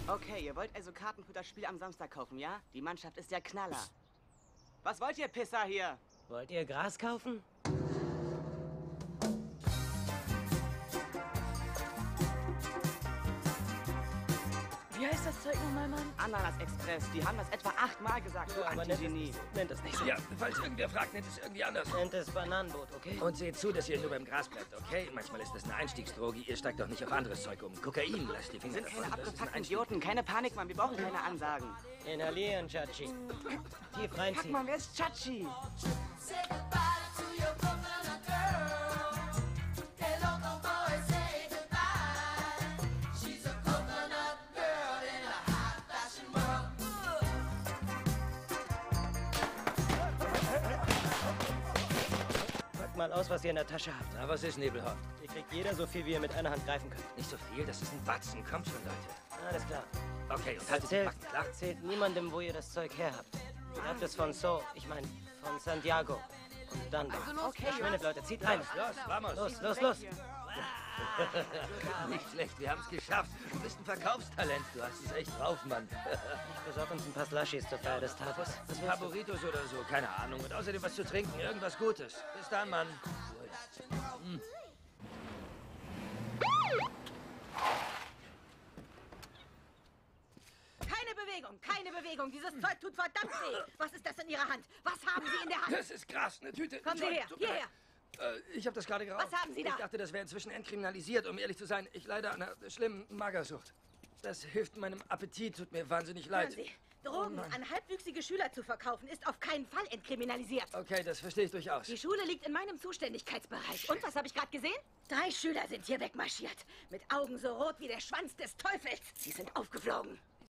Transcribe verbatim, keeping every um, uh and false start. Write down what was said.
Okay, ihr wollt also Karten für das Spiel am Samstag kaufen, ja? Die Mannschaft ist der Knaller. Was wollt ihr, Pisser, hier? Wollt ihr Gras kaufen? Wie heißt das Zeug nochmal, Mann? Ananas Express. Die haben das etwa achtmal gesagt, du Ja, aber Antigenie. Nennt es nicht so. Ja, falls irgendwer fragt, nennt es irgendwie anders. Nennt es Bananenboot, okay? Und seht zu, dass ihr nur beim Gras bleibt, okay? Manchmal ist das eine Einstiegsdroge, ihr steigt doch nicht auf anderes Zeug um. Kokain, lasst die Finger Sind davon. keine Das ist ein abgefuckten Einstieg. Idioten. Keine Panik, Mann. Wir brauchen keine Ansagen. Inhalieren, Chachi. Tief Kack reinziehen. mal, wer ist Chachi? Say goodbye to your coconut girl. The local boy say goodbye. She's a coconut girl in a hot fashion world. Packt mal aus, was ihr in der Tasche habt. Na, was ist Nebelhaft? Ihr kriegt jeder so viel, wie ihr mit einer Hand greifen könnt. Nicht so viel, das ist ein Batzen. Kommt schon, Leute. Alles klar. Okay, und haltet die Erzählt, Backen, klar? erzählt niemandem, wo ihr das Zeug her habt. Ihr habt es von So, ich meine, von Santiago. Und dann Okay, verschwindet, Leute. Zieht rein. Los, vamos. Los, los, los. Nicht schlecht, wir haben es geschafft. Du bist ein Verkaufstalent. Du hast es echt drauf, Mann. Ich besorge uns ein paar Slushis zur Feier des Tages. Was willst du? Favoritos oder so, keine Ahnung. Und außerdem was zu trinken, irgendwas Gutes. Bis dann, Mann. Hm. Keine Bewegung, keine Bewegung. Dieses Zeug tut verdammt weh. Was ist das in Ihrer Hand? Was haben Sie in der Hand? Das ist krass, eine Tüte. Kommen Sie Joint, her, tut mir hierher. leid. Äh, ich habe das gerade geraucht. Was haben Sie da? Ich dachte, das wäre inzwischen entkriminalisiert. Um ehrlich zu sein, ich leide an einer schlimmen Magersucht. Das hilft meinem Appetit, tut mir wahnsinnig leid. Hören Sie, Drogen Oh nein. an halbwüchsige Schüler zu verkaufen, ist auf keinen Fall entkriminalisiert. Okay, das verstehe ich durchaus. Die Schule liegt in meinem Zuständigkeitsbereich. Und was habe ich gerade gesehen? Drei Schüler sind hier wegmarschiert. Mit Augen so rot wie der Schwanz des Teufels. Sie sind aufgeflogen.